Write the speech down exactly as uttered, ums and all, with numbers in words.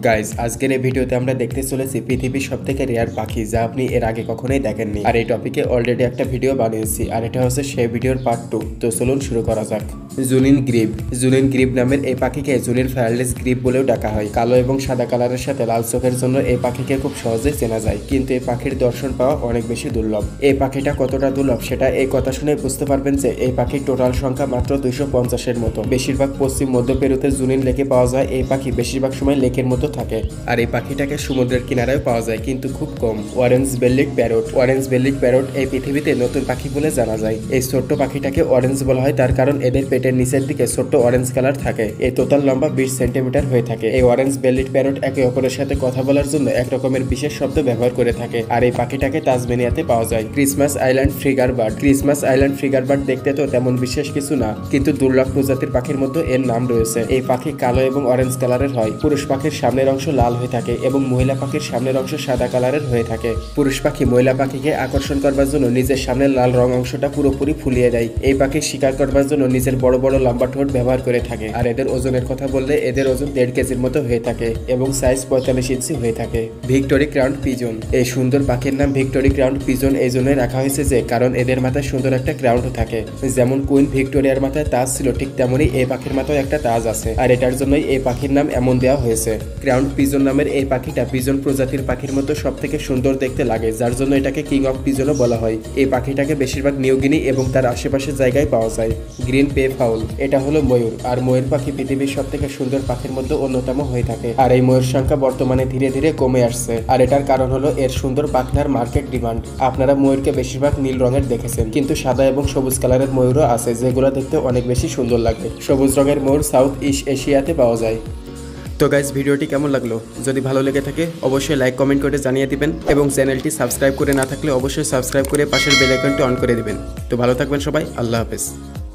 Guys আজকের এই ভিডিওতে আমরা দেখতে চলেছি পৃথিবীর সবথেকে রেয়ার পাখি যা আপনি এর আগে কখনোই দেখেননি। আর এই টপিকে অলরেডি একটা ভিডিও বানিয়েছি আর এটা হচ্ছে সেই ভিডিওর পার্ট টু। তো চলুন শুরু করা যাক। জুনিন গ্রিব। জুনিন গ্রিব নামের এই পাখিকে জুনির ফায়ারলেস গ্রিব বলেও ডাকা হয়। কালো এবং সাদা কালারের সাথে লাল চোখের জন্য এই পাখিকে খুব সহজেই চেনা যায়, কিন্তু এই পাখির দর্শন পাওয়া অনেক বেশি দুর্লভ। এই পাখিটা কতটা দুর্লভ সেটা এই কথা শুনে বুঝতে পারবেন যে এই পাখির টোটাল সংখ্যা মাত্র দুইশো পঞ্চাশের মতো। বেশিরভাগ পশ্চিম মধ্য পেরুতে জুনিন লেকে পাওয়া যায়। এই পাখি বেশিরভাগ সময় লেকের মতো থাকে আর এই পাখিটাকে সমুদ্রের কিনারায় পাওয়া যায়, কিন্তু খুব কম। Orange bellied parrot. Orange bellied parrot এই পৃথিবীতে নতুন পাখি বলে জানা যায়। এই ছোট্ট পাখিটাকে অরেঞ্জ বলা হয় তার কারণ এদের পেটের নিচের দিকে ছোট্ট অরেঞ্জ কালার থাকে। এই টোটাল লম্বা বিশ সেন্টিমিটার হয়ে থাকে। এই অরেঞ্জ বেল্লিড প্যারট একে অপরের সাথে কথা বলার জন্য এক রকমের বিশেষ শব্দ ব্যবহার করে থাকে। আর এই পাখিটাকে তাসমানিয়াতে পাওয়া যায়। Christmas island frigate bird. Christmas island frigate bird দেখতে তো তেমন বিশেষ কিছু না, কিন্তু দুর্লভ প্রজাতির পাখির মধ্যে এর নাম রয়েছে। এই পাখি কালো এবং অরেঞ্জ কালারের হয়। পুরুষ পাখির সামনের অংশ লাল হয়ে থাকে এবং মহিলা পাখির সামনের অংশ সাদা কালারের হয়ে থাকে। পুরুষ পাখি মহিলা পাখিকে আকর্ষণ করবার জন্য নিজের সামনের লাল রং অংশটা পুরোপুরি ফুলিয়ে দেয়। এই পাখি শিকার করবার জন্য নিজের বড় বড় লম্বা ঠোঁট ব্যবহার করে থাকে। আর এদের ওজনের কথা বললে এদের ওজন দেড় কেজির মতো হয়ে থাকে এবং সাইজ পঁয়তাল্লিশ ইঞ্চি হয়ে থাকে। Victoria crowned pigeon. এই সুন্দর পাখির নাম ভিক্টোরি ক্রাউন্ড পিজন এই জন্যই রাখা হয়েছে যে কারণ এদের মাথায় সুন্দর একটা ক্রাউন্ড থাকে। যেমন কুইন ভিক্টোরিয়ার মাথায় তাজ ছিল, ঠিক তেমনই এই পাখির মাথায় একটা তাজ আছে, আর এটার জন্যই এই পাখির নাম এমন দেওয়া হয়েছে। ক্রাউন্ড পিজন নামের এই পাখিটা পিজন প্রজাতির পাখির মতো সব থেকে সুন্দর দেখতে লাগে, যার জন্য এটাকে কিং অফ পিজনও বলা হয়। এই পাখিটাকে বেশিরভাগ নিউগিনি এবং তার আশেপাশের জায়গায় পাওয়া যায়। Green peafowl. এটা হলো ময়ূর, আর ময়ূর পাখি পৃথিবীর সব থেকে সুন্দর পাখির মধ্যে অন্যতম হয়ে থাকে। আর এই ময়ূর সংখ্যা বর্তমানে ধীরে ধীরে কমে আসছে, আর এটার কারণ হলো এর সুন্দর পাখনার মার্কেট ডিমান্ড। আপনারা ময়ূরকে বেশিরভাগ নীল রঙের দেখেছেন, কিন্তু সাদা এবং সবুজ কালারের ময়ূরও আছে যেগুলো দেখতে অনেক বেশি সুন্দর লাগে। সবুজ রঙের ময়ূর সাউথ ইস্ট এশিয়াতে পাওয়া যায়। তো গাইজ ভিডিওটি কেমন লাগলো? যদি ভালো লেগে থাকে অবশ্যই লাইক কমেন্ট করে জানিয়ে দিবেন এবং চ্যানেলটি সাবস্ক্রাইব করে না থাকলে অবশ্যই সাবস্ক্রাইব করে পাশের বেল আইকনটি অন করে দিবেন। তো ভালো থাকবেন সবাই, আল্লাহ হাফেজ।